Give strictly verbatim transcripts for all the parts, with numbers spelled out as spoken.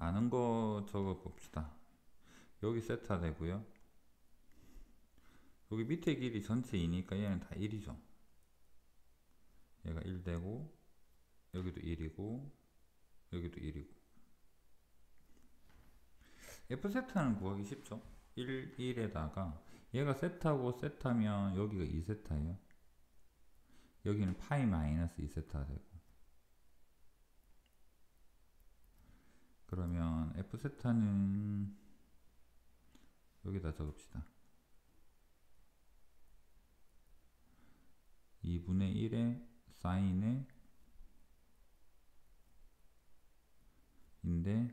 아는 거 적어 봅시다. 여기 세타 되고요. 여기 밑에 길이 전체 이니까 얘는 다 일이죠. 얘가 일 되고 여기도 일이고 여기도 일이고. F 세타는 구하기 쉽죠. 일, 일에다가 얘가 세타고 세타면 여기가 이 세타예요. 여기는 파이 마이너스 이 세타가 되고. 그러면 F 세타는 여기다 적읍시다. 이분의 일에 사인의 인데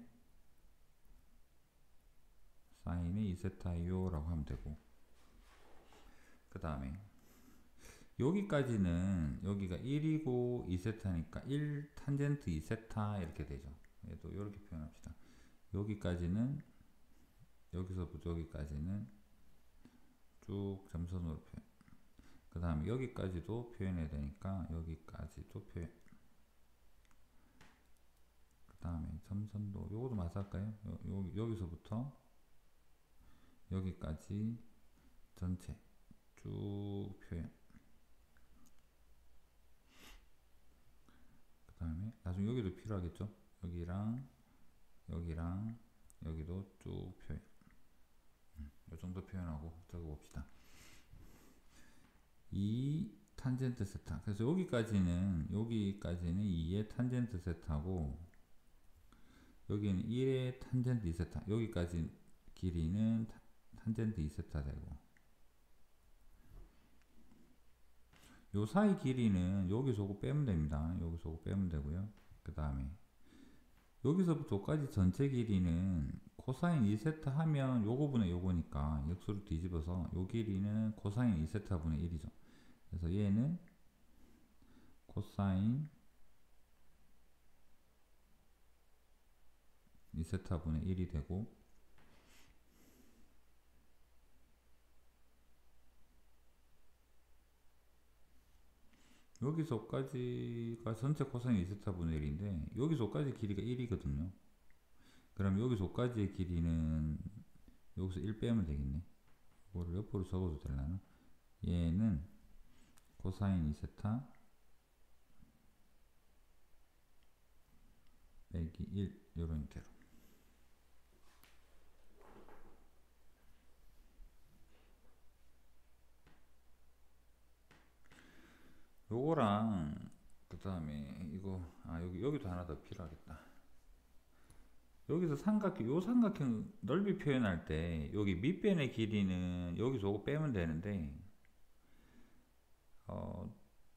사인의 이 세타요 라고 하면 되고, 그 다음에 여기까지는 여기가 일이고 이 세타니까 일 탄젠트 이 세타 이렇게 되죠. 얘도 이렇게 표현합시다. 여기까지는 여기서부터 여기까지는 쭉 점선으로 표현. 그 다음에 여기까지도 표현해야 되니까 여기까지도 표현. 그 다음에 점선도 요것도 맞을까요? 요, 요, 여기서부터 여기까지 전체 쭉 표현. 그 다음에 나중에 여기도 필요하겠죠. 여기랑 여기랑 여기도 쭉 표현. 음, 요 정도 표현하고 적어봅시다. 이 탄젠트 세타. 그래서 여기까지는 여기까지는 이의 탄젠트 세타고 여기는 일의 탄젠트 이 세타. 여기까지 길이는 탄젠트 이 세타 되고, 요 사이 길이는 여기서 오고 빼면 됩니다. 여기서 오고 빼면 되고요. 그 다음에 여기서부터 여기까지 전체 길이는 코사인 이 세타 하면 요거분의 요거니까 역수로 뒤집어서 요 길이는 코사인 이 세타 분의 일이죠. 그래서 얘는 코사인 이 세타 분의 일이 되고, 여기서까지가 전체 코사인 이 세타 분의 일인데 여기서까지 길이가 일이거든요. 그럼 여기서까지의 길이는 여기서 일 빼면 되겠네. 이거를 옆으로 적어도 되려나? 얘는 코사인 이 세타 빼기 일 요런 대로. 요거랑 그 다음에 이거 아 여기 여기도 하나 더 필요하겠다. 여기서 삼각형, 요 삼각형 넓이 표현할 때 여기 밑변의 길이는 여기서 요거 빼면 되는데 어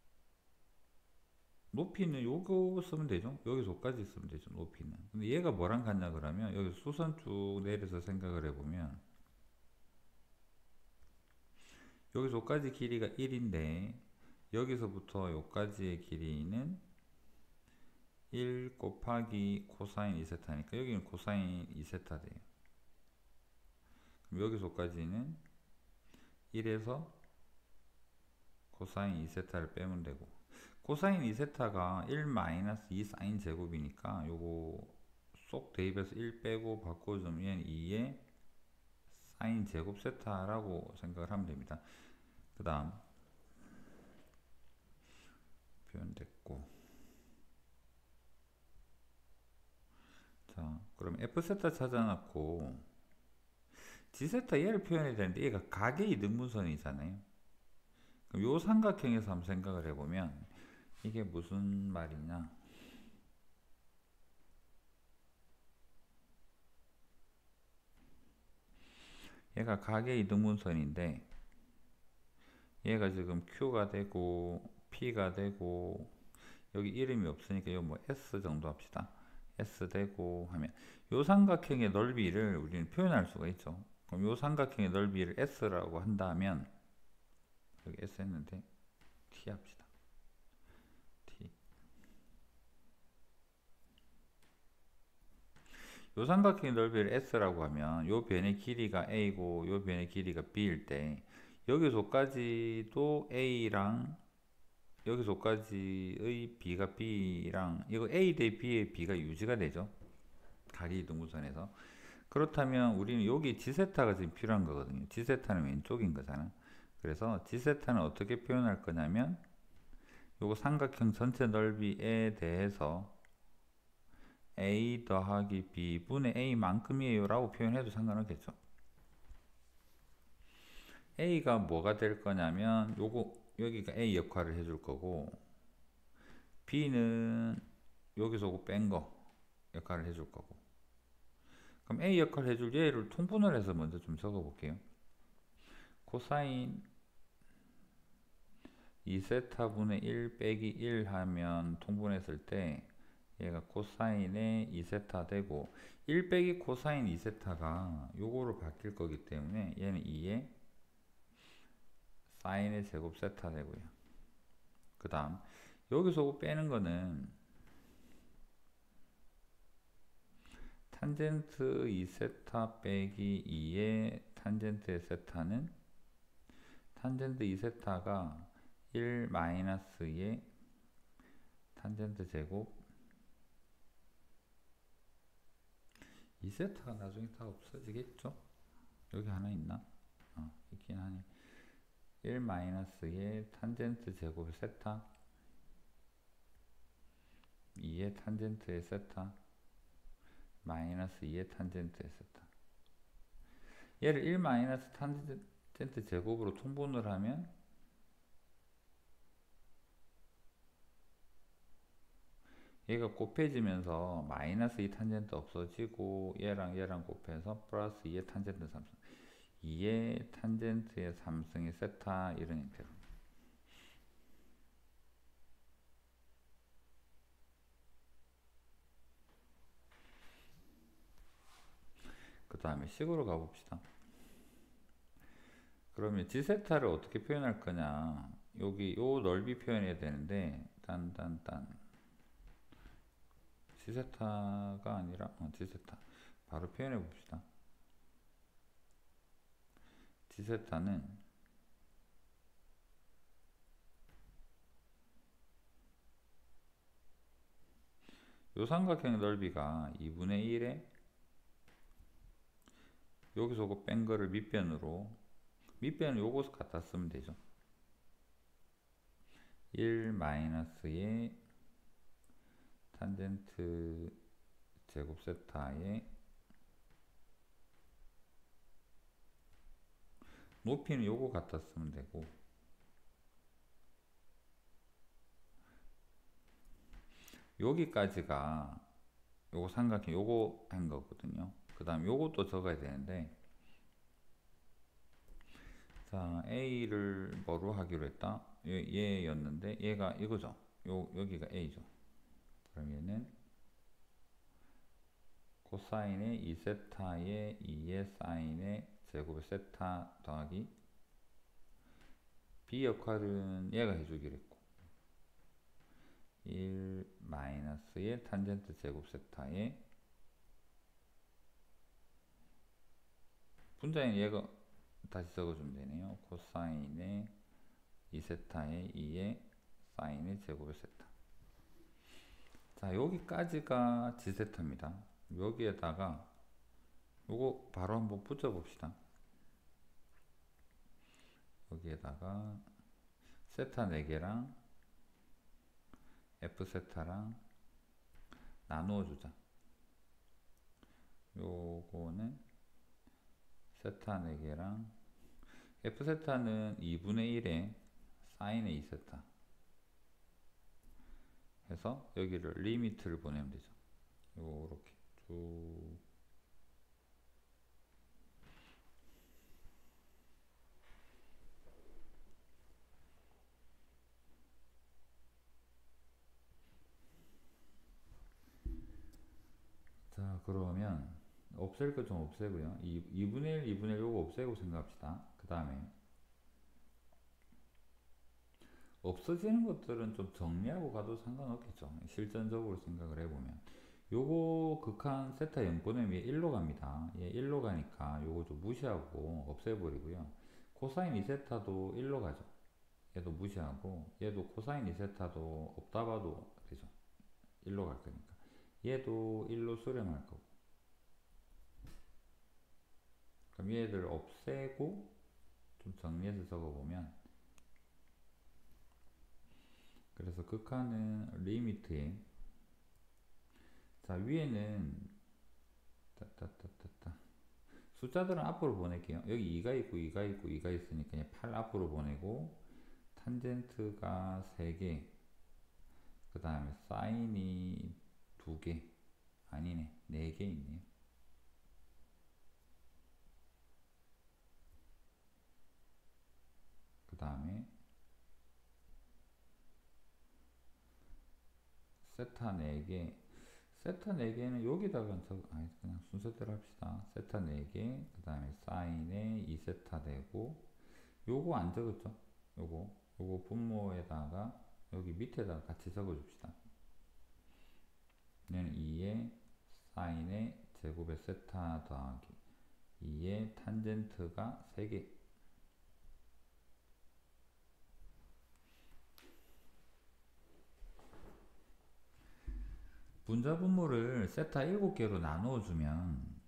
높이는 요거 쓰면 되죠. 여기서 여기까지 쓰면 되죠. 높이는. 근데 얘가 뭐랑 같냐 그러면 여기 수선 쭉 내려서 생각을 해보면 여기서 여기까지 길이가 일인데 여기서부터 여기까지의 길이는 일 곱하기 코사인 이 세타니까 여기는 코사인 이 세타 돼요. 그럼 여기서 여기까지는 일에서 코사인 이 세타를 빼면 되고, 코사인 이 세타가 일 마이너스 이 사인 제곱이니까 요거 쏙 대입해서 일 빼고 바꿔주면 얘는 이의 사인 제곱 세타라고 생각을 하면 됩니다. 그 다음 표현됐고, 자 그럼 F 세타 찾아놨고 G 세타 얘를 표현해야 되는데 얘가 가계 이등분선이잖아요. 그럼 요 삼각형에서 한번 생각을 해보면 이게 무슨 말이냐, 얘가 가계 이등분선인데 얘가 지금 Q가 되고 P가 되고 여기 이름이 없으니까 이거 뭐 S 정도 합시다. S 되고 하면 요 삼각형의 넓이를 우리는 표현할 수가 있죠. 그럼 요 삼각형의 넓이를 S라고 한다면 여기 S 했는데 T 합시다. T. 요 삼각형의 넓이를 S라고 하면 요 변의 길이가 A고 요 변의 길이가 B일 때 여기서까지도 A랑 여기서까지의 B가 B랑 이거 A 대 B의 B가 유지가 되죠. 가계이동분선에서. 그렇다면 우리는 여기 G세타가 지금 필요한 거거든요. G세타는 왼쪽인 거잖아. 그래서 G세타는 어떻게 표현할 거냐면 요거 삼각형 전체 넓이에 대해서 A 더하기 B분의 A만큼이에요 라고 표현해도 상관없겠죠. A가 뭐가 될 거냐면 요거 여기가 A 역할을 해줄 거고 B는 여기서 요거 뺀 거 역할을 해줄 거고. 그럼 A 역할을 해줄 얘를 통분을 해서 먼저 좀 적어 볼게요. 코사인 이 세타분의 일 빼기 일 하면 통분했을 때 얘가 코사인의 이 세타 되고 일 빼기 코사인 이 세타가 요거로 바뀔 거기 때문에 얘는 이에 사인의 제곱 세타 되고요. 그 다음 여기서 빼는 거는 탄젠트 이 세타 빼기 이의 탄젠트의 세타는 탄젠트 이 세타가 일 마이너스의 탄젠트 제곱 이 세타가 나중에 다 없어지겠죠? 여기 하나 있나? 어, 있긴 하네. 일 마이너스의 탄젠트 제곱의 세타 이의 탄젠트의 세타 마이너스 이의 탄젠트의 세타. 얘를 일 마이너스 탄젠트 제곱으로 통분을 하면 얘가 곱해지면서 마이너스 이 탄젠트 없어지고 얘랑 얘랑 곱해서 플러스 이의 탄젠트 삼승 이의 탄젠트의 삼승의 세타 이런 형태로. 그 다음에 식으로 가봅시다. 그러면 G세타를 어떻게 표현할 거냐. 여기 요 넓이 표현해야 되는데 딴딴딴 G세타가 아니라 어, G세타 바로 표현해 봅시다. G세타는 요 삼각형 넓이가 이분의 일에 여기서 그 뺀 거를 밑변으로 밑변은 요거 갖다 쓰면 되죠. 일 마이너스의 탄젠트 제곱 세타의 높이는 요거 갖다 쓰면 되고 여기까지가 요거 삼각형 요거 한 거거든요. 그 다음 요것도 적어야 되는데 자 A를 뭐로 하기로 했다? 얘, 얘였는데 얘가 이거죠. 요, 여기가 A죠. 그러면은 코사인의 이 세타의 이의 사인의 제곱의 세타 더하기 B 역할은 얘가 해주기로 했고 일 마이너스의 탄젠트 제곱 세타의 분자에는 얘가 다시 적어주면 되네요. 코사인의 이 세타의 이의 사인의 제곱의 세타. 자 여기까지가 G세타입니다. 여기에다가 요거 바로 한번 붙여 봅시다. 여기에다가 세타 네 개랑 F세타랑 나누어 주자. 요거는 세타 네 개랑 F세타는 이분의 일에 사인의 이 세타 해서 여기를 리미트를 보내면 되죠. 요렇게 쭉 자 그러면 없앨 거 좀 없애고요. 이분의 일, 이분의 일 요거 없애고 생각합시다. 그 다음에 없어지는 것들은 좀 정리하고 가도 상관없겠죠. 실전적으로 생각을 해보면 요거 극한 세타 영분의 위에 일로 갑니다. 예, 일로 가니까 요거 좀 무시하고 없애버리고요. 코사인 이 세타도 일로 가죠. 얘도 무시하고 얘도 코사인 이 세타도 없다 봐도 되죠. 일로 갈 거니까 얘도 일로 수렴할 거고 그럼 얘들 없애고 좀 정리해서 적어보면, 그래서 극한은 리미트에, 자 위에는 따따따따따 숫자들은 앞으로 보낼게요. 여기 이가 있고 이가 있고 이가 있으니까 그냥 팔 앞으로 보내고, 탄젠트가 세 개, 그 다음에 사인이 두 개, 아니네 네 개 있네요. 그 다음에 세타 네 개, 세타 네 개는 여기다가 저, 아니 그냥 순서대로 합시다. 세타 네 개, 그 다음에 사인에 이 세타 되고, 요거 안 적었죠? 요거 요거 분모에다가 여기 밑에다가 같이 적어줍시다. 얘는 이에 사인의 제곱의 세타 더하기 이에 탄젠트가 세 개. 분자 분모를 세타 일곱 개로 나누어 주면,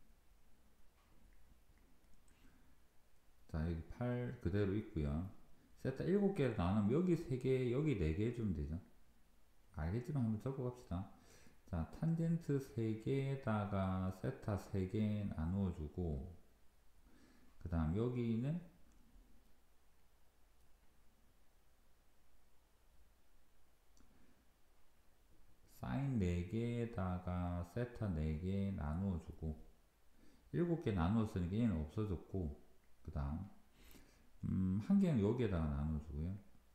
자 여기 팔 그대로 있고요. 세타 일곱 개로 나누면 여기 세 개, 여기 네 개 해주면 되죠. 알겠지만 한번 적어 갑시다. 자 탄젠트 세 개에다가 세타 세 개 나누어 주고, 그 다음 여기는 사인 네 개에다가 세타 네 개 나누어 주고, 일곱 개 나누었으니까 얘는 없어졌고, 그 다음 음, 한 개는 여기에다가 나눠주고요.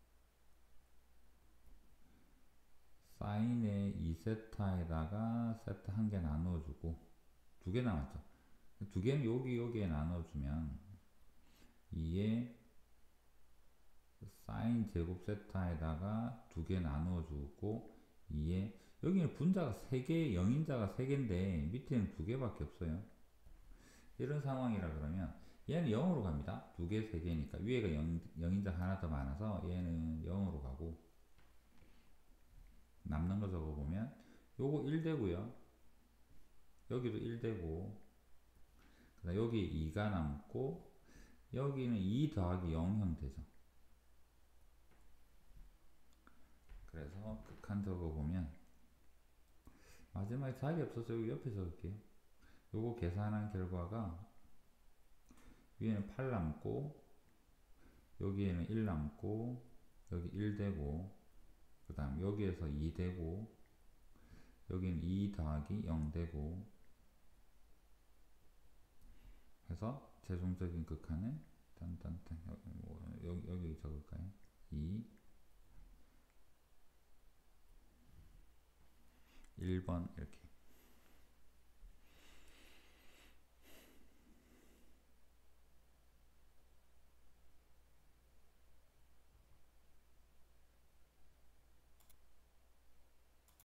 사인의 이 세타에다가 세타 한 개 나눠주고, 두 개 남았죠. 두 개는 여기 여기에 나눠주면 이에 사인 제곱 세타에다가 두 개 나눠주고, 이에 여기는 분자가 세 개, 영인자가 세 개인데 밑에는 두 개밖에 없어요. 이런 상황이라 그러면 얘는 영으로 갑니다. 두 개, 세 개니까 위에가 영, 영인자 하나 더 많아서 얘는 영으로 가고, 남는 거 적어보면 요거 일 되고요. 여기도 일 되고, 그다음 여기 이가 남고, 여기는 이 더하기 영형 되죠. 그래서 극한 적어보면 마지막에 자리 없어서 여기 옆에 적을게요. 요거 계산한 결과가 위에는 팔 남고, 여기에는 일 남고, 여기 일 되고, 그 다음 여기에서 이 되고, 여기는 이 더하기 영 되고, 해서 최종적인 극한은 딴딴딴 여기, 여기 적을까요? 이 일 번 이렇게